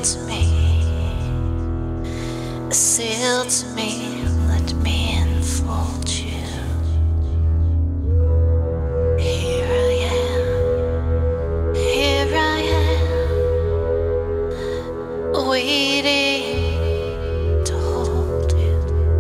to me, sail to me, let me enfold you. Here I am, waiting to hold you.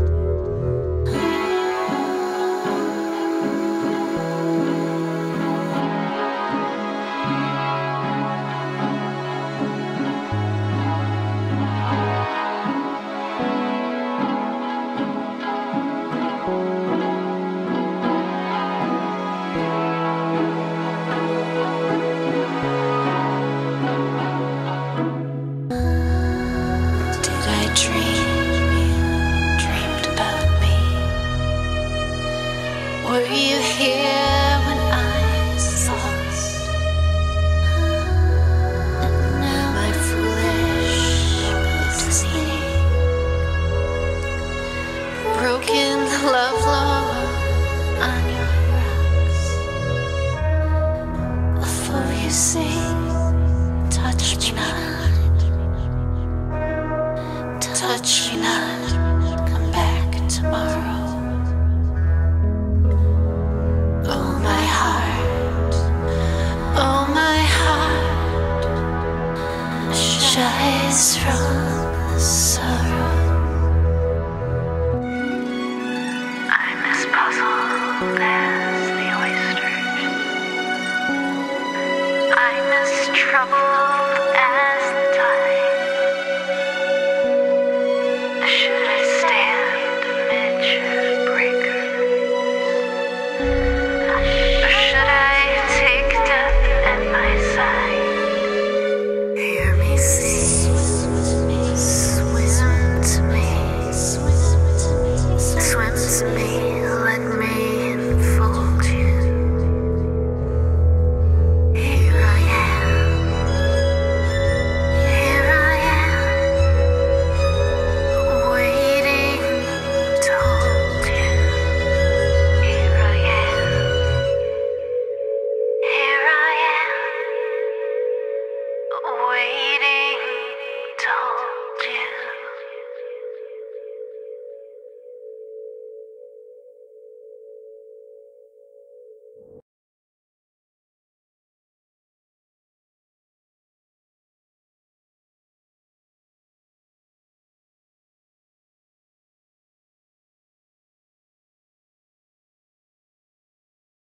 Dreamed about me. Were you here when I was lost? And now my foolish bleeding, broken love lore on your rocks. For you say, touch me not. Touch me not, come back tomorrow. Oh my heart, shy is from